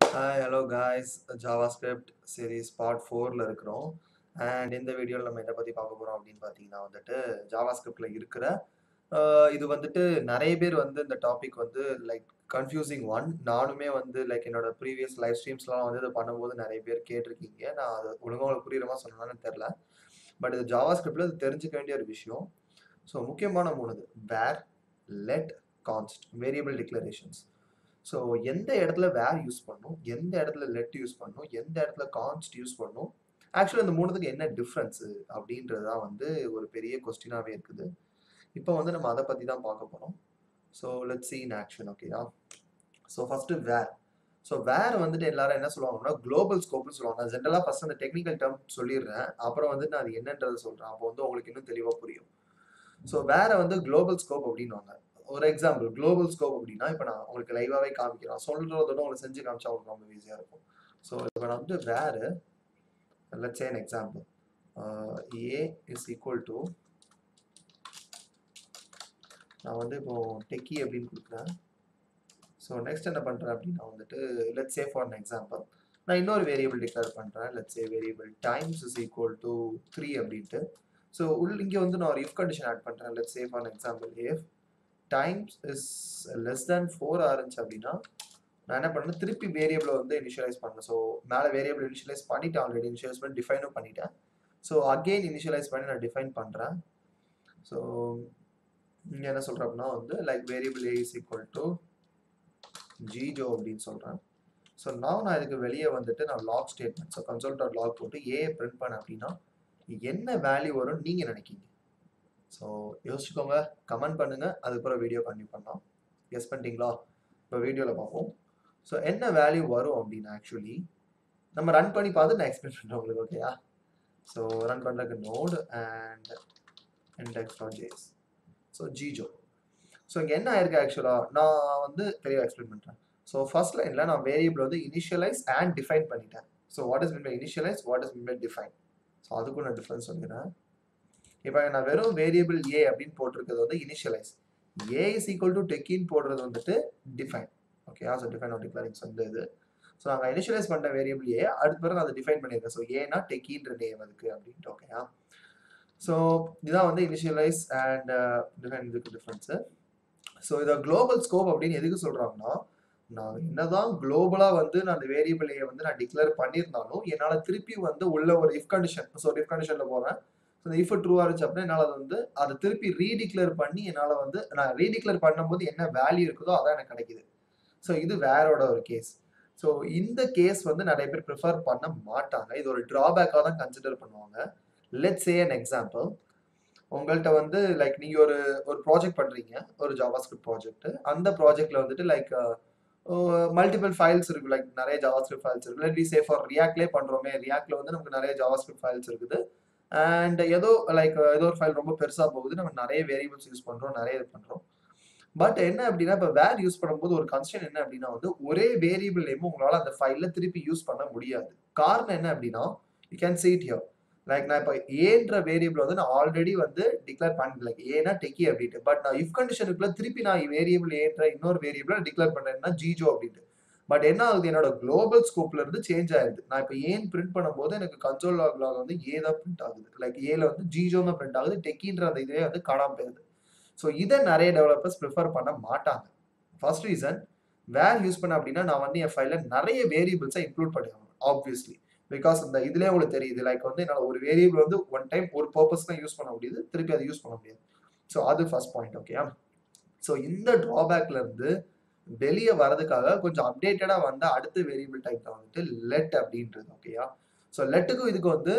Hi, hello guys. JavaScript series part 4ல இருக்கிறோம். And இந்த வீடியோவில் நம்ம எதை பற்றி பார்க்க போகிறோம் அப்படின்னு பார்த்தீங்கன்னா ஜாவாஸ்கிரிப்டில் இருக்கிற இது நிறைய பேர் இந்த டாபிக் லைக் கன்ஃபியூசிங் ஒன். நானுமே என்னோட ப்ரீவியஸ் லைவ் ஸ்ட்ரீம்ஸ்லாம் இதை பண்ணும்போது நிறைய பேர் கேட்டிருக்கீங்க. நான் அது ஒழுங்காக உங்களுக்கு புரியுற மாதிரி சொன்னேன்னு தெரில. பட் இது ஜாவாஸ்கிரிப்டில் இது தெரிஞ்சுக்க வேண்டிய ஒரு விஷயம். ஸோ முக்கியமான மூணுது var, let, const, variable declarations. So எந்த இடத்துல வேர் யூஸ் பண்ணும், எந்த இடத்துல லெட் யூஸ் பண்ணும், எந்த இடத்துல கான்ஸ்ட் யூஸ் பண்ணும், ஆக்சுவலி இந்த மூணுத்துக்கு என்ன டிஃப்ரென்ஸு அப்படின்றது தான் ஒரு பெரிய கொஸ்டினாகவே இருக்குது. இப்போ நம்ம அதை பற்றி தான் பார்க்க போகிறோம். So let's see in action, ஓகேயா? So first var. So var எல்லாரும் என்ன சொல்லுவாங்கன்னா குளோபல் ஸ்கோப்னு சொல்லுவாங்க. நான் ஜென்ரலாக ஃபஸ்ட் அந்த டெக்னிக்கல் டேர்ம் சொல்லிடுறேன், அப்புறம் நான் அது என்னன்றதை சொல்கிறேன். அப்போ உங்களுக்கு இன்னும் தெளிவாக புரியும். ஸோ வேற குளோபல் ஸ்கோப் அப்படின்வாங்க. ஒரு எக்ஸாம்பிள் குளோபல் ஸ்கோப் அப்படின்னா இப்போ நான் உங்களுக்கு லைவாகவே காமிக்கிறேன். சொல்றதோட உங்களுக்கு செஞ்சு காமிச்சா உங்களுக்கு ரொம்ப ஈஸியாக இருக்கும். ஸோ இப்போ நான் வேறு let's say an example a is equal to நான் இப்போ டெக்கி அப்படின்னு கொடுக்குறேன். ஸோ நெக்ஸ்ட் என்ன பண்ணுறேன் அப்படின்னா let's say for an example நான் இன்னொரு வேரியபிள் டிக்ளேர் பண்ணுறேன். Let's say variable times is equal to 3 அப்படின்ட்டு. ஸோ இங்கே நான் ஒரு இஃப் கண்டிஷன் ஆட் பண்ணுறேன். Let's say for an example if times is less than 4 இருந்துச்சு அப்படின்னா நான் என்ன பண்ணேன், திருப்பி வேரியபிளை இனிஷியலைஸ் பண்ணேன். ஸோ மேலே வேரியபிள் இனிஷியலைஸ் பண்ணிவிட்டு ஆல்ரெடி இனிஷியலைஸ் பண்ணி டிஃபைனும் பண்ணிட்டேன். ஸோ அகெயின் இனிஷியலைஸ் பண்ணி நான் டிஃபைன் பண்ணுறேன். ஸோ இங்கே என்ன சொல்கிறேன் அப்படின்னா like variable a is equal to Jijo அப்படின்னு சொல்கிறேன். ஸோ நான் இதுக்கு வெளியே நான் log statement, so console dot log போட்டு ஏ பிரிண்ட் பண்ணேன் அப்படின்னா என்ன வேல்யூ வரும்னு நீங்கள் நினைக்கிங்க? ஸோ யோசிச்சுக்கோங்க, கமெண்ட் பண்ணுங்கள், அதுக்கப்புறம் வீடியோ கண்டினியூ பண்ணலாம். கெஸ் பண்ணிட்டீங்களா? இப்போ வீடியோவில் பார்ப்போம். ஸோ என்ன வேல்யூ வரும் அப்படின்னா ஆக்சுவலி நம்ம ரன் பண்ணி பார்த்து நான் எக்ஸ்பிளைன் பண்ணுறேன் உங்களுக்கு, ஓகேயா? ஸோ ரன் பண்ணுறதுக்கு node and index.js. So Jijo. So இங்கே என்ன ஆயிருக்கு ஆக்சுவலாக நான் தெளிவாக எக்ஸ்பிளைன் பண்ணுறேன். ஸோ ஃபர்ஸ்ட் லைனில் நான் வேரியபிள் இனிஷியலைஸ் அண்ட் டிஃபைன் பண்ணிட்டேன். So what is mean by initialize, what is mean by define. So அதுக்கும் நான் டிஃப்ரென்ஸ் சொல்லிடுறேன். இப்போ நான் வெறும் வேரியபிள் ஏ அப்படின்னு போட்டிருக்கிறது initialize, a is equal to டெக்கின்னு போடுறது define, okay? So define of declarings இது. ஸோ நாங்கள் இனிஷியலைஸ் பண்ண வேரியபிள் ஏ, அடுத்த பிறகு நான் அதை டிஃபைன் பண்ணியிருக்கேன். ஸோ ஏன்னா டெக்கின்ற நேம் அதுக்கு அப்படின்ட்டு, ஓகேயா? ஸோ இதுதான் இனிஷியலைஸ் அண்ட் டிஃபைன் இதுக்கு டிஃப்ரென்ஸு. ஸோ இதை குளோபல் ஸ்கோப் அப்படின்னு எதுக்கு சொல்கிறாங்கன்னா, நான் என்னதான் குளோபலாக நான் அந்த வேரியபிள் ஏ நான் டிக்ளேர் பண்ணியிருந்தாலும் என்னால் திருப்பி உள்ள ஒரு இஃப் கண்டிஷன், ஸோ இஃப் கண்டிஷனில் போகிறேன். ஸோ இந்த இஃப் ட்ரூவாக இருந்துச்சு அப்படின்னா என்னால் அதை திருப்பி ரீடிக்ளேர் பண்ணி என்னால் நான் ரீடிக்ளேர் பண்ணும்போது என்ன வேல்யூ இருக்குதோ அதான் எனக்கு கிடைக்குது. ஸோ இது வேரோட ஒரு கேஸ். ஸோ இந்த கேஸ் நிறைய பேர் ப்ரிஃபர் பண்ண மாட்டாங்க. இது ஒரு ட்ராபேக்காக தான் கன்சிடர் பண்ணுவாங்க. Let's say an example. உங்கள்கிட்ட லைக் நீங்கள் ஒரு ப்ராஜெக்ட் பண்ணுறீங்க, ஒரு ஜாவாஸ்கிரிப்ட் ப்ராஜெக்ட். அந்த ப்ராஜெக்டில் லைக் மல்டிபிள் ஃபைல்ஸ் இருக்குது, லைக் நிறைய ஜாவாஸ்கிரிப்ட் ஃபைல்ஸ் இருக்குது. லெட் வி சே ஃபார் ரியாக்ட்லேயே பண்ணுறோமே, ரியாக்டில் நமக்கு நிறைய ஜாவாஸ்கிரிப்ட் ஃபைல்ஸ் இருக்குது. அண்ட் ஏதோ ஒரு ஃபைல் ரொம்ப பெருசாக போகுது, நம்ம நிறைய வேரியபிள்ஸ் யூஸ் பண்ணுறோம், நிறைய இது பண்ணுறோம். பட் என்ன அப்படின்னா இப்போ வேர் யூஸ் பண்ணும்போது ஒரு கன்ஸ்ட்ரெயின் என்ன அப்படின்னா ஒரே வேரியபிள் நேம் உங்களால் அந்த ஃபைலில் திருப்பி யூஸ் பண்ண முடியாது. காரணம் என்ன அப்படின்னா, you can see it here. Like நான் இப்போ ஏன்ற வேரியபிள் நான் ஆல்ரெடி டிக்ளேர் பண்ணல, லைக் ஏன்னா டெக்கி அப்படின்ட்டு. பட் நான் இஃப் கண்டிஷனுக்குள்ள திருப்பி நான் வேரியபிள் ஏன்ற இன்னொரு வேரியபிளை டிக்ளேர் பண்ணுறேன்னா ஜிஜோ அப்படின்ட்டு. பட் என்ன ஆகுது, என்னோட குளோபல் ஸ்கோப்ல இருந்து சேஞ்ச் ஆயிருது. நான் இப்போ ஏன் பிரிண்ட் பண்ணும்போது எனக்கு கன்சோல் லாக்ல ஏ தான் பிரிண்ட் ஆகுது, லைக் ஏல ஜிஜோ தான் பிரிண்ட் ஆகுது, டெக்கின்ற அந்த இதுவே காணாம போயிருது. ஸோ இதை நிறைய டெவலப்பர்ஸ் ப்ரிஃபர் பண்ண மாட்டாங்க. ஃபர்ஸ்ட் ரீசன், வேர் யூஸ் பண்ண அப்படின்னா நான் என் ஃபைலில் நிறைய வேரியபிள்ஸை இன்க்ளூட் பண்ணிடுவேன் ஆப்வியஸ்லி. பிகாஸ் இந்த இதுலேயே உங்களுக்கு தெரியுது, லைக் என்னால் ஒரு வேரியபிள் ஒன் டைம் ஒரு பர்பஸ் தான் யூஸ் பண்ண முடியுது, திருப்பி அதை யூஸ் பண்ண முடியாது. ஸோ அது ஃபர்ஸ்ட் பாயிண்ட், ஓகேயா? ஸோ இந்த ட்ராபேக்ல இருந்து வெளியே வரதுக்காக கொஞ்சம் அப்டேட்டடாக அடுத்த வேரியபிள் டைப் தான் லெட் அப்படின்றது, ஓகேயா? ஸோ லெட்டுக்கும் இதுக்கு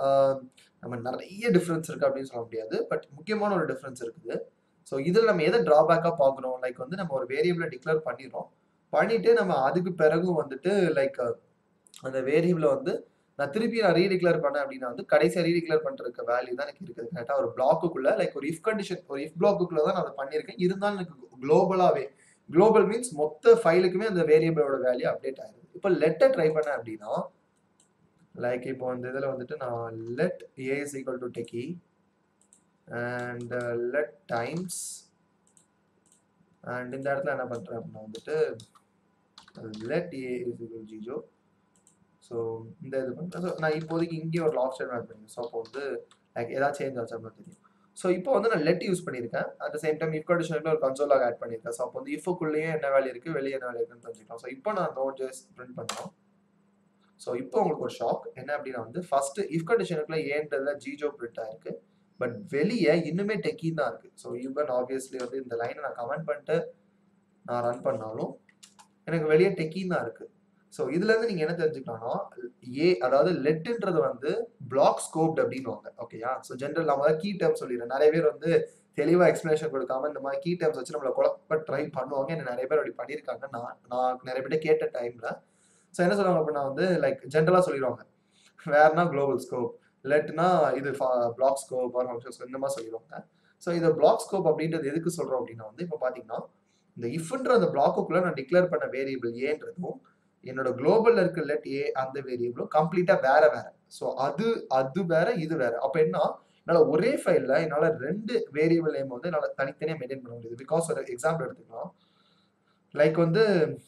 நம்ம நிறைய டிஃப்ரென்ஸ் இருக்குது அப்படின்னு சொல்ல முடியாது, பட் முக்கியமான ஒரு டிஃப்ரென்ஸ் இருக்குது. ஸோ இதில் நம்ம எதை ட்ராபேக்காக பார்க்குறோம், லைக் நம்ம ஒரு வேரியபிளை டிக்ளேர் பண்ணிடுறோம், பண்ணிட்டு நம்ம அதுக்கு பிறகு லைக் அந்த வேரியபிளை நான் திருப்பி ரீடிக்ளேர் பண்ணேன் அப்படின்னா கடைசியாக ரீடிக்ளேர் பண்ணுறதுக்கு வேல்யூ தான் எனக்கு இருக்குது. கரெக்டாக ஒரு பிளாக்குக்குள்ள, லைக் ஒரு இஃப் கண்டிஷன், ஒரு இஃப் பிளாக்குக்குள்ள தான் நான் அதை பண்ணியிருக்கேன். இருந்தாலும் எனக்கு குளோபலாகவே, குளோபல் மீன்ஸ் மொத்த ஃபைலுக்குமே அந்த வேரியபிளோட வேல்யூ அப்டேட் ஆயிருது. இப்போ லெட்டை ட்ரை பண்ணேன் அப்படின்னா, லைக் இப்போ இந்த இதில் நான் let a is equal to டெக்கி and let times, and இந்த இடத்துல என்ன பண்றேன் அப்படின்னா let a is equal to Jijo. So இந்த இது பண்ணுறேன். ஸோ நான் இப்போதைக்கு இங்கே ஒரு லாக் ஸ்டேட்மெண்ட் ஆட் பண்ணிருக்கேன். ஸோ அப்போ வந்து லைக் ஏதாவது சேஞ்ச் ஆச்சு அப்படின்னு தெரியும். ஸோ இப்போ வந்து நான் லெட் யூஸ் பண்ணியிருக்கேன். At the same time if கண்டிஷனில் ஒரு கன்சோல் லாக் ஆட் பண்ணியிருக்கேன். ஸோ அப்போ வந்து இஃபுக்குள்ளேயே என்ன வேல்யூ இருக்குது, வெளியே என்ன வேல்யூ இருக்குன்னு தெரிஞ்சுக்கலாம். ஸோ இப்போ நான் நோட் ஜஸ்ட் பிரிண்ட் பண்ணோம். ஸோ இப்போ உங்களுக்கு ஒரு ஷாக் என்ன அப்படின்னா வந்து ஃபர்ஸ்ட் இஃப் கண்டிஷனுக்குள்ள ஏன்றதுல ஜிஜோ பிரிண்ட் ஆயிருக்கு. பட் வெளியே இன்னுமே டெக்கின்னு தான் இருக்கு. ஸோ ஈவன் ஆப்வியஸ்லி வந்து இந்த லைனை நான் கமெண்ட் பண்ணிட்டு நான் ரன் பண்ணாலும் எனக்கு வெளியே டெக்கின்னு தான் இருக்கு. ஸோ இதுல இருந்து நீங்க என்ன தெரிஞ்சுக்கலாம்னா அதாவது லெட்ன்றது வந்து பிளாக் ஸ்கோப்ட் அப்படின்னுவாங்க. ஓகேயா? ஸோ ஜென்ரல் நம்ம கீ டேர்ம் சொல்லிடுறேன். நிறைய பேர் வந்து தெளிவா எக்ஸ்பிளேஷன் கொடுக்காம இந்த மாதிரி கீ டேர்ம்ஸ் வச்சு நம்மளை குழப்ப ட்ரை பண்ணுவாங்க. என்ன நிறைய பேர் அப்படி பண்ணியிருக்காங்க. நான் நிறைய பேர் கேட்ட டைம்ல ஸோ என்ன சொல்லுவாங்க அப்படின்னா வந்து லைக் ஜென்ரலா சொல்லிடுவாங்க. வேர்னா குளோபல் ஸ்கோப், லெட்னா இது block scope or function scope இந்த மாதிரி சொல்லிடுவாங்க. ஸோ இது பிளாக் ஸ்கோப் அப்படின்றது எதுக்கு சொல்றோம் அப்படின்னா வந்து இப்போ பாத்தீங்கன்னா இந்த இஃப்ன்ற அந்த பிளாக்குக்குள்ள நான் டிக்ளேர் பண்ண வேரியபிள் ஏன்றதும் என்னோட குளோபல்ல இருக்க லெட் ஏ அந்த வேரியபிளும் கம்ப்ளீட்டா வேற வேற. ஸோ அது வேற இது வேற. அப்ப என்ன என்னால ஒரே ஃபைல்ல என்னால 2 வேரியபிள் நேம் வந்து என்னால தனித்தனியா மெயின்டைன் பண்ண முடியுது. பிகாஸ் ஒரு எக்ஸாம்பிள் எடுத்துக்கலாம். லைக் வந்து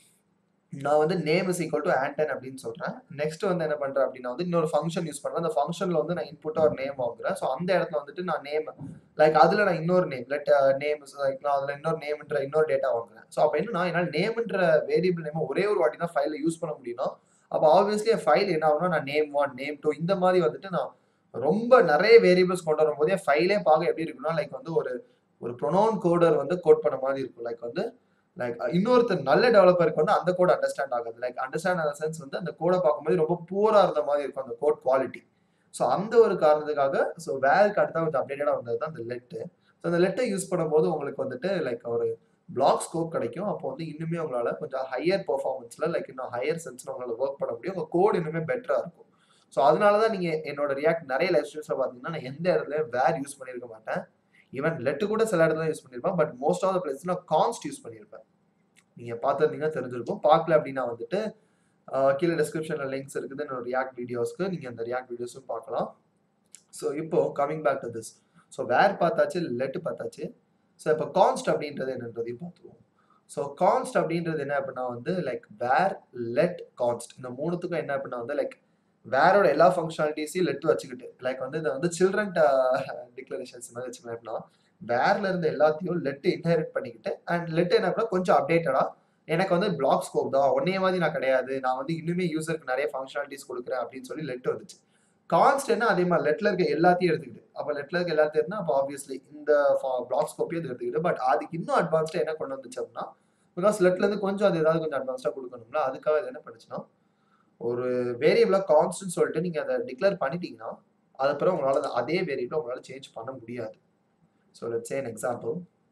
நான் வந்து name is equal to Anton அப்படின்னு சொல்றேன். நெக்ஸ்ட் வந்து என்ன பண்றேன் அப்படின்னா வந்து இன்னொரு ஃபங்க்ஷன் யூஸ் பண்றேன். அந்த ஃபங்க்ஷன்ல வந்து நான் இன்புட்டா ஒரு நேம் வாங்குறேன். ஸோ அந்த இடத்துல வந்துட்டு நான் நேம் லைக் அதுல நான் இன்னொரு நேம் லெட் நேம் லைக் நான் அதுல இன்னொரு நேம்ன்ற இன்னொரு டேட்டா வாங்குறேன். ஸோ அப்போ என்னன்னா என்னால் நேம்ன்ற வேரியபிள் நேம் ஒரே ஒரு வாட்டி தான் ஃபைல யூஸ் பண்ண முடியும்னா அப்போ ஆப்வியஸ்லி என் ஃபைல் என்ன ஆகும்னா நான் நேம் 1 நேம் 2 இந்த மாதிரி வந்துட்டு நான் ரொம்ப நிறைய வேரியபிள்ஸ் கொண்டு வரும்போது என் ஃபைலே பார்க்க எப்படி இருக்குன்னா லைக் வந்து ஒரு ப்ரொனவுன் கோடர் வந்து கோட் பண்ண மாதிரி இருக்கும். லைக் வந்து லைக் இன்னொருத்தர் நல்ல டெவலப்பருக்கு வந்து அந்த கோட் அண்டர்ஸ்டாண்ட் ஆகாது. லைக் அண்டர்ஸ்டாண்ட் ஆன சென்ஸ் வந்து அந்த கோடை பார்க்கும்போது ரொம்ப பூரா இருந்த மாதிரி இருக்கும் அந்த கோட் குவாலிட்டி. ஸோ அந்த ஒரு காரணத்துக்காக ஸோ வேருக்கு அடுத்தா கொஞ்சம் அப்டேட்டடா வந்தது தான் அந்த லெட்டு. ஸோ அந்த லெட்டை யூஸ் பண்ணும்போது உங்களுக்கு வந்துட்டு லைக் ஒரு பிளாக் ஸ்கோப் கிடைக்கும். அப்போ வந்து இன்னுமே உங்களால கொஞ்சம் ஹையர் பெர்ஃபார்மன்ஸ்ல லைக் இன்னும் ஹையர் சென்ஸ்ல உங்களால ஒர்க் பண்ண முடியும். உங்க கோட் இன்னுமே பெட்டரா இருக்கும். ஸோ அதனாலதான் நீங்க என்னோட ரியாக்ட் நிறைய லைவ் ஸ்ட்ரீம்ஸ்ல பாத்தீங்கன்னா நான் எந்த இடத்துல வேர் யூஸ் பண்ணிருக்க மாட்டேன். ஈவன் லெட்டு கூட சில இடத்துல யூஸ் பண்ணிருப்பேன். But most of the place நான் கான்ஸ்ட் யூஸ் பண்ணிருப்பேன். நீங்க பார்த்திருந்தீங்கன்னா தெரிஞ்சிருக்கும். பார்க்கல அப்படின்னா வந்துட்டு கீழே டிஸ்கிரிப்ஷன்ல லிங்க்ஸ் இருக்குது என்னோட ரியாக்ட் வீடியோஸ்க்கு. நீங்க அந்த ரியாக்ட் வீடியோஸும் பார்க்கலாம். ஸோ இப்போ coming back to this. So var பார்த்தாச்சு, லெட் பார்த்தாச்சு. ஸோ இப்போ கான்ஸ்ட் அப்படின்றது என்னன்றதையும் பார்த்துருவோம். ஸோ கான்ஸ்ட் அப்படின்றது என்ன அப்படின்னா வந்து லைக் வேர் லெட் கான்ஸ்ட் இந்த மூணுத்துக்கும் என்ன அப்படின்னா வந்து லைக் வேரோட எல்லா ஃபங்க்ஷனாலிட்டிஸையும் லெட் வச்சுக்கிட்டு லைக் வந்து இதை வந்து சில்ட்ரன் டிக்ளரேஷன்ஸ் மாதிரி வச்சுக்கலாம். அப்படின்னா வேர்ல இருந்து எல்லாத்தையும் லெட் இன்ஹெரிட் பண்ணிக்கிட்டு அண்ட் லெட் என்ன அப்படின்னா கொஞ்சம் அப்டேட்டடா எனக்கு வந்து பிளாக் ஸ்கோப் தான் ஒன்னே மாதிரி நான் கிடையாது, நான் வந்து இன்னுமே யூசருக்கு நிறைய ஃபங்க்ஷனாலிட்டிஸ் கொடுக்குறேன் அப்படின்னு சொல்லி லெட் வந்துச்சு. கான்ஸ்ட் என்ன அதே மாதிரி லெட்ல இருக்க எல்லாத்தையும் எடுத்துக்கிட்டு அப்போ லெட்ல இருக்க எல்லாத்தையும் இருந்தா அப்போ ஆப்வியஸ்லி இந்த பிளாக் ஸ்கோப்பையும் எடுத்துக்கிட்டு பட் அதுக்கு இன்னும் அட்வான்ஸ்டா என்ன கொண்டு வந்துச்சு அப்படின்னா பிகாஸ் லெட்ல இருந்து கொஞ்சம் அது ஏதாவது கொஞ்சம் அட்வான்ஸ்டா கொடுக்கணும்ல அதுக்காக இது என்ன பண்ணுச்சுன்னா ஒரு வேரியபிளா கான்ஸ்ட்னு சொல்லிட்டு நீங்க அதை டிக்ளேர் பண்ணிட்டீங்கன்னா அதுக்கப்புறம் உங்களால அதே வேரியபிளை உங்களால சேஞ்ச் பண்ண முடியாது. So let's say an example.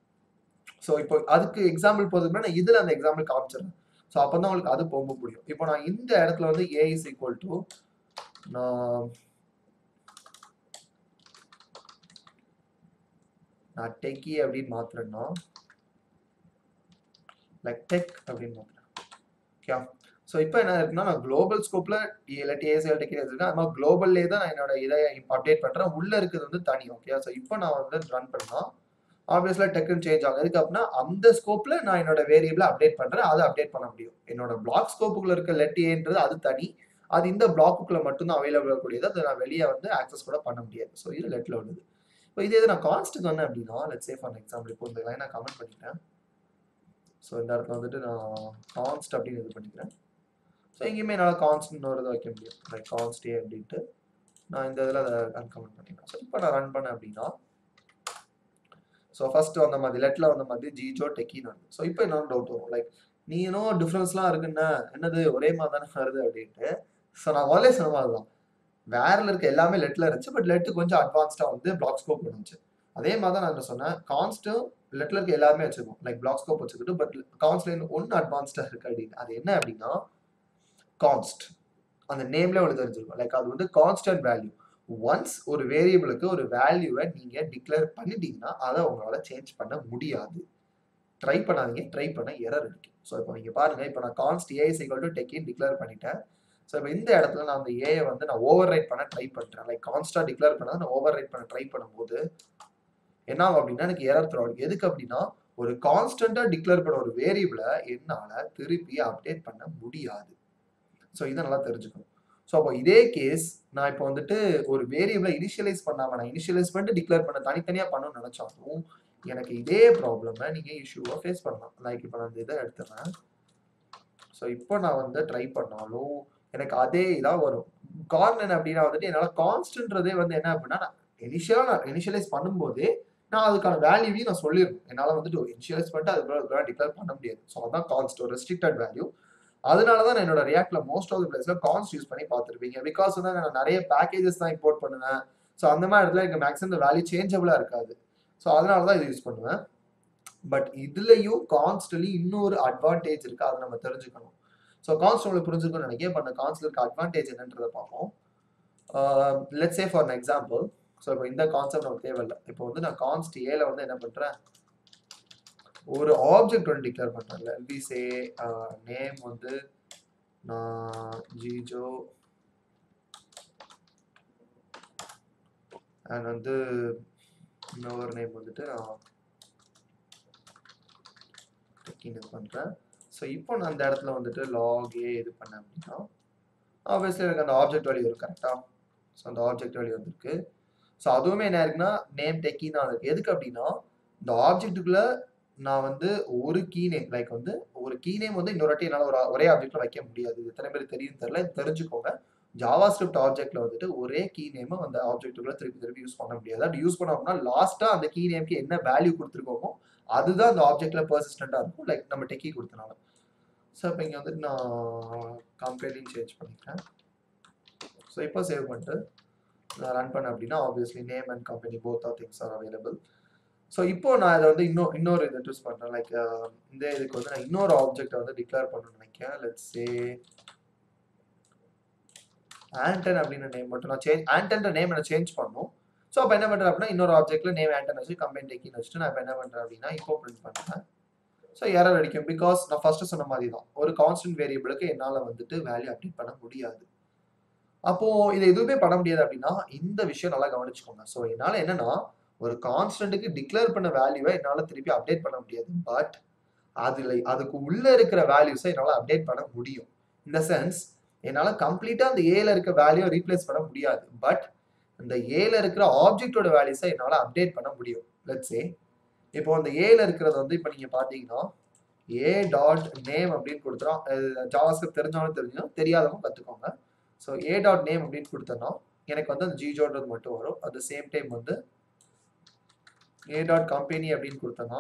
So இப்போ அதுக்கு எக்ஸாம்பிள் போதுக்குன்னா நான் இதுல அந்த எக்ஸாம்பிள் காமிச்சிடுறேன். ஸோ அப்போ தான் உங்களுக்கு அது போக முடியும். இப்போ நான் இந்த இடத்துல வந்து ஏ இஸ் ஈக்குவல் டு நான் டெக்கி அப்படின்னு மாத்துறேன்னா லைக் டெக் அப்படின்னு மாத்துறேன். ஓகே. ஸோ இப்போ என்ன இருக்குன்னா நான் குளோபல் ஸ்கோப்ல இல்லாட்டி ஏசிஎல் டெக்கி வச்சிருக்கேன். அது மாதிரி குளோபல்லே தான் நான் என்னோட இதை அப்டேட் பண்றேன். உள்ள இருக்கிறது வந்து தனி. ஓகே. ஸோ இப்போ நான் வந்து ரன் பண்ணா ஆப்வியஸ்லா டெக்குன்னு சேஞ்ச் ஆகும். எதுக்கு அப்படின்னா அந்த ஸ்கோப்ல நான் என்னோட வேரியபிளை அப்டேட் பண்றேன். அதை அப்டேட் பண்ண முடியும். என்னோட பிளாக் ஸ்கோப்புக்குள்ள இருக்க லெட் ஏன்றது அது தனி. அது இந்த பிளாக்குக்குள்ள மட்டும்தான் அவைலபிள் இருக்கக்கூடியது. அதை நான் வெளியே வந்து ஆக்சஸ் கூட பண்ண முடியாது. ஸோ இது லெட்ல உள்ளது. இப்போ இதே நான் கான்ஸ்ட்டுக்கு வந்தேன் அப்படின்னா லெட்ஸ் சே ஃபார் எக்ஸாம்பிள் இப்போ இந்த லைன் நான் கமெண்ட் பண்ணிட்டேன். ஸோ இந்த இடத்துல வந்துட்டு நான் கான்ஸ்ட் அப்படின்னு இது பண்ணிக்கிறேன். ஸோ எங்கேயுமே என்னால் கான்ஸ்ட்னு ஒரு இதை வைக்க முடியும். லைக் கான்ஸ்டே அப்படின்ட்டு நான் இந்த இதில் அதை அன்கமெண்ட் பண்ணிக்கிறேன். ஸோ இப்போ நான் ரன் பண்ணேன் அப்படின்னா ஸோ ஃபர்ஸ்ட் வந்த மாதிரி லெட்ல வந்த மாதிரி ஜிஜோ டெக்கின்னு வருது. ஸோ இப்போ என்னோட டவுட் வரும் லைக் நீ இன்னும் டிஃப்ரென்ஸ்லாம் இருக்குன்னா என்னது ஒரே மாதிரி தானே வருது அப்படின்ட்டு. ஸோ நான் முதலே சொன்ன மாதிரி தான் வேர்ல இருக்க எல்லாமே லெட்ல இருந்துச்சு. பட் லெட் கொஞ்சம் அட்வான்ஸ்டா வந்து பிளாக் ஸ்கோப் இருந்துச்சு. அதே மாதிரி தான் நான் என்ன சொன்னேன் கான்ஸ்ட்டும் லெட்ல இருக்க எல்லாமே வச்சுக்கோம் லைக் பிளாக் ஸ்கோப் வச்சுக்கிட்டு பட் கான்ஸ்ட்ல ஒன்னு அட்வான்ஸ்டா இருக்கு அப்படின்னு. அது என்ன அப்படின்னா கான்ஸ்ட் அந்த நேம்ல உங்களுக்கு தெரிஞ்சிருக்கும். லைக் அது வந்து கான்ஸ்டன்ட் வேல்யூ. ஒன்ஸ் ஒரு வேரியபிளுக்கு ஒரு வேல்யூவை நீங்க டிக்ளேர் பண்ணிட்டீங்கன்னா அதை உங்களால சேஞ்ச் பண்ண முடியாது. ட்ரை பண்ணாதீங்க. ட்ரை பண்ண எரர் அடிக்கும். ஸோ இப்போ நீங்க பாருங்க இப்போ நான் const a is equal to டெக்கின்னு டிக்ளேர் பண்ணிட்டேன். ஸோ இப்போ இந்த இடத்துல நான் அந்த ஏயை வந்து நான் ஓவர் ரைட் பண்ண ட்ரை பண்றேன். லைக் கான்ஸ்டா டிக்ளேர் பண்ணா நான் ஓவர் ரைட் பண்ண ட்ரை பண்ணும்போது என்ன ஆகும் அப்படின்னா எனக்கு எரர் த்ரோ ஆகும். எதுக்கு அப்படின்னா ஒரு கான்ஸ்டன்டா டிக்ளேர் பண்ண ஒரு வேரியபிளை என்னால திருப்பி அப்டேட் பண்ண முடியாது. ஸோ இதை நல்லா தெரிஞ்சுக்கணும். ஸோ அப்போ இதே கேஸ் நான் இப்போ வந்துட்டு ஒரு வேரியபிளை இனிஷியலைஸ் பண்ணாம நான் இனிஷியலைஸ் பண்ணிட்டு டிக்ளேர் பண்ண தனித்தனியா பண்ணணும்னு நினைச்சாலும் எனக்கு இதே ப்ராப்ளமை நீங்க இஷ்யூவை ஃபேஸ் பண்ணலாம். லைக் இப்போ நான் இதை எடுத்துறேன். ஸோ இப்போ நான் வந்து ட்ரை பண்ணாலும் எனக்கு அதே இதாக வரும். காரணம் என்ன அப்படின்னா வந்துட்டு என்னால் கான்ஸ்டன்றதே வந்து என்ன அப்படின்னா நான் இனிஷியலைஸ் பண்ணும்போதே நான் அதுக்கான வேல்யூவையும் நான் சொல்லிடணும். என்னால் வந்துட்டு இனிஷியலைஸ் பண்ணிட்டு அதுக்கு டிக்ளேர் பண்ண முடியாது. ஸோ அதான் கான்ஸ்ட், ஒரு ரெஸ்ட்ரிக்டட் வேல்யூ. அதனால தான் நான் என்னோட ரியாக்ட்ல மோஸ்ட் ஆஃப் தி பிளேஸ்ல கான்ஸ்ட் யூஸ் பண்ணி பார்த்துருப்பீங்க. பிகாஸ் வந்து நான் நிறைய பேக்கேஜஸ் தான் இம்போர்ட் பண்ணுவேன். ஸோ அந்த மாதிரி இடத்துல எனக்கு மேக்ஸிமம் இந்த வேல்யூ சேஞ்சபிளா இருக்காது. ஸோ அதனால தான் இது யூஸ் பண்ணுவேன். பட் இதுலயும் கான்ஸ்ட்லி இன்னொரு அட்வான்டேஜ் இருக்கு, அதை நம்ம தெரிஞ்சுக்கணும். ஸோ கான்ஸ்ட் உங்களுக்கு புரிஞ்சுக்கணும்னு நினைக்கிறேன். இப்போ அந்த கான்ஸ்ட்ல இருக்க அட்வான்டேஜ் என்னன்றதை பார்ப்போம். Let's say for example, so இப்போ இந்த கான்செப்ட் நமக்கு தேவையில்லை. இப்போ வந்து நான் கான்ஸ்ட் ஏல வந்து என்ன பண்றேன், ஒரு ஆப்ஜெக்ட் ஒன்று டிக்ளேர் பண்றேன். லெட் மீ சே நேம் வந்து நான் ஜிஜோ அண்ட் வந்து இன்னொரு நேம் வந்துட்டு நான் இது பண்றேன். ஸோ இப்போ நான் அந்த இடத்துல வந்துட்டு லாக் ஏ இது பண்ணேன் அப்படின்னா ஆப்வியஸ்லி எனக்கு அந்த ஆப்ஜெக்ட் வேல்யூ வரும் கரெக்டா. ஸோ அந்த ஆப்ஜெக்ட் வேல்யூ வந்துருக்கு. ஸோ அதுவுமே என்ன இருக்குன்னா நேம் டெக்கி தான் இருக்கு. எதுக்கு அப்படின்னா இந்த ஆப்ஜெக்ட்டுக்குள்ள நான் வந்து ஒரு கீ நேம், லைக் வந்து ஒரு கீ நேம் வந்து இன்னொரு வாட்டி என்னால் ஒரே ஆப்ஜெக்ட்ல வைக்க முடியாது. இது எத்தனை பேர் தெரியும் தெரியல, தெரிஞ்சுக்கோங்க. ஜாவா ஸ்கிரிப்ட் ஆப்ஜெக்ட்ல வந்துட்டு ஒரே கீ நேமை அந்த ஆப்ஜெக்ட்டுக்குள்ள திருப்பி யூஸ் பண்ண முடியாது. அப்படி யூஸ் பண்ணோம்னா லாஸ்டா அந்த கீ நேம்க்கு என்ன வேல்யூ கொடுத்துருக்கோமோ அதுதான் அந்த ஆப்ஜெக்ட்ல பெர்சிஸ்டண்டா இருக்கும், லைக் நம்ம டெக்கி கொடுத்தனால. ஸோ இப்போ இங்கே வந்துட்டு நான் கம்பெனியும் சேஞ்ச் பண்ணிக்கிறேன். ஸோ இப்போ சேவ் பண்ணிட்டு நான் ரன் பண்ணேன் அப்படின்னா obviously name and company both are things are available. So இப்போ நான் இதை வந்து இன்னொரு இதை சூஸ் பண்ணுறேன். லைக் இந்த இதுக்கு வந்து நான் இன்னொரு ஆப்ஜெக்டை வந்து டிக்ளேர் பண்ணணும்னு நினைக்கிறேன். லெட்ஸ் சே ஆண்டன் அப்படின்னு நேம் மட்டும் நான் ஆண்டன்ற நேம் நான் சேஞ்ச் பண்ணணும். ஸோ அப்போ என்ன பண்ணுறேன் அப்படின்னா இன்னொரு ஆப்ஜெக்ட்ல நேம் ஆண்டன் வச்சு கம்பெனி டெக்கின்னு வச்சுட்டு நான் இப்போ என்ன பண்ணுறேன் அப்படின்னா இப்போ பிரிண்ட் பண்ணுறேன். ஸோ எரர் அடிக்கும். பிகாஸ் நான் ஃபர்ஸ்ட் சொன்ன மாதிரி தான், ஒரு கான்ஸ்டன்ட் வேரியபிளுக்கு என்னால் வந்துட்டு வேல்யூ அப்டேட் பண்ண முடியாது. அப்போ இதை எதுவுமே பண்ண முடியாது அப்படின்னா இந்த விஷயம் நல்லா கவனிச்சுக்கோங்க. ஸோ என்னால் என்னன்னா ஒரு கான்ஸ்டன்ட்டுக்கு டிக்ளேர் பண்ண வேல்யூவை என்னால் திருப்பி அப்டேட் பண்ண முடியாது. பட் அதுக்கு உள்ள இருக்கிற வேல்யூஸை என்னால் அப்டேட் பண்ண முடியும். இந்த சென்ஸ் என்னால் கம்ப்ளீட்டாக அந்த ஏல இருக்க வேல்யூவை ரீப்ளேஸ் பண்ண முடியாது. பட் இந்த ஏல இருக்கிற ஆப்ஜெக்டோட வேல்யூஸை என்னால் அப்டேட் பண்ண முடியும். லெட்ஸ் சே இப்போ அந்த ஏல இருக்கிறது வந்து இப்போ நீங்க பாத்தீங்கன்னா ஏ டாட் நேம் அப்படின்னு கொடுத்துறோம். ஜாவாஸ்கிரிப்ட் தெரிஞ்சவங்க தெரிஞ்சும் தெரியாதவங்க கத்துக்கோங்க. ஸோ ஏ டாட் நேம் அப்படின்னு கொடுத்தோன்னா எனக்கு வந்து அந்த ஜிஜோன்றது மட்டும் வரும். அட் த சேம் டைம் வந்து ஏ டாட் கம்பெனி அப்படின்னு கொடுத்தோன்னா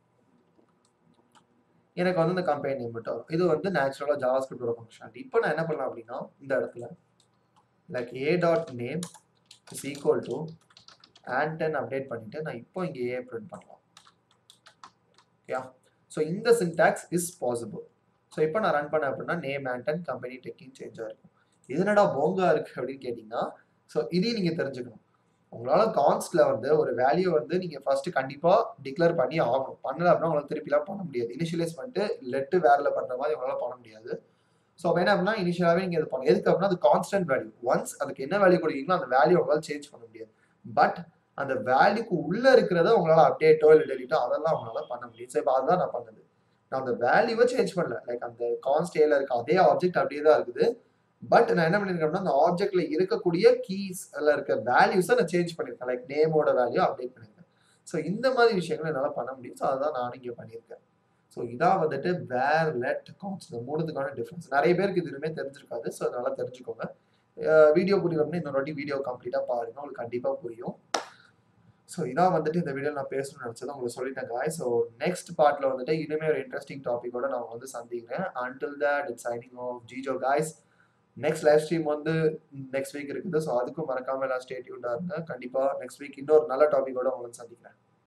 எனக்கு வந்து இந்த கம்பெனி நேம் மட்டும் வரும். இது வந்து நேச்சுரலாக ஜாவாஸ்கிரிப்டோட ஃபங்க்ஷனாலிட்டி. இப்போ நான் என்ன பண்ணலாம் அப்படின்னா இந்த இடத்துல like a dot name is equal to Anton update பண்ணிட்டு நான் இப்போ இங்கே ஏ பிரிண்ட் பண்ணலாம். Yeah. So இந்த syntax is possible. So இப்போ நான் ரன் பண்ணேன் அப்படின்னா நேம் ஆண்டன் கம்பெனி டெக்கிங் சேஞ்ச் ஆயிருக்கும். இது என்னடா போங்கா இருக்கு அப்படின்னு கேட்டீங்கன்னா ஸோ இதையும் நீங்க தெரிஞ்சுக்கணும். உங்களால கான்ஸ்ட்ல வந்து ஒரு வேல்யூ வந்து நீங்க ஃபர்ஸ்ட் கண்டிப்பா டிக்ளேர் பண்ணி ஆகணும். பண்ணல அப்படின்னா உங்களுக்கு திருப்பிலாம் பண்ண முடியாது. இனிஷியலைஸ் பண்ணிட்டு லெட்டு வேர்ல பண்ற மாதிரி உங்களால பண்ண முடியாது. ஸோ அப்போ என்ன அப்படின்னா இனிஷியலாவே நீங்க இது பண்ணணும். எதுக்கு அப்படின்னா அது கான்ஸ்டன்ட் வேல்யூ. ஒன்ஸ் அதுக்கு என்ன வேல்யூ கொடுக்கீங்களோ அந்த வேல்யூ உங்களால சேஞ்ச் பண்ண முடியாது. பட் அந்த வேல்யூக்கு உள்ள இருக்கிறத உங்களால அப்டேட்டோ இல்லை டெலிட்டோ அதெல்லாம் உங்களால பண்ண முடியும். ஸோ இப்போ அதுதான் நான் பண்ணது. நான் அந்த வேல்யூவை சேஞ்ச் பண்ணல. லைக் அந்த கான்ஸ்ட் ஏல இருக்க அதே ஆப்ஜெக்ட் அப்படியே தான் இருக்குது. பட் நான் என்ன பண்ணிருக்கேன் அந்த ஆப்ஜெக்ட்ல இருக்கக்கூடிய கீஸ்ல இருக்க வேல்யூஸை நான் சேஞ்ச் பண்ணிருக்கேன். லைக் நேமோட வேல்யூ அப்டேட் பண்ணிருக்கேன். ஸோ இந்த மாதிரி விஷயங்கள் என்னால் பண்ண முடியும். ஸோ அதுதான் நானும் இங்கே பண்ணியிருக்கேன். ஸோ இதான் வந்துட்டு வேர் லெட் கான்ஸ்ட் மூணுத்துக்கான டிஃபரன்ஸ். நிறைய பேருக்கு இது எதுவுமே தெரிஞ்சிருக்காது. ஸோ அதனால தெரிஞ்சுக்கோங்க. வீடியோ புரியல அப்படின்னா இன்னொரு வாட்டி வீடியோ கம்ப்ளீட்டாக பாருங்க, உங்களுக்கு கண்டிப்பாக புரியும். ஸோ இதான் வந்துட்டு இந்த வீடியோ நான் பேசணும்னு நினச்சதை உங்களுக்கு சொல்லிட்டேன் guys. ஸோ நெக்ஸ்ட் பார்ட்டில் வந்துட்டு இனிமேல் ஒரு இன்ட்ரெஸ்டிங் டாப்பிக்கோட நான் வந்து சந்திக்கிறேன். until that it's signing off Jijo guys. Next live stream வந்து நெக்ஸ்ட் வீக் இருக்குது. ஸோ அதுக்கும் மறக்காம எல்லாம் ஸ்டே டியூன்டா இருங்க. கண்டிப்பாக நெக்ஸ்ட் வீக் இன்னொரு நல்ல டாப்பிக்கோட உங்களுக்கு சந்திக்கிறேன்.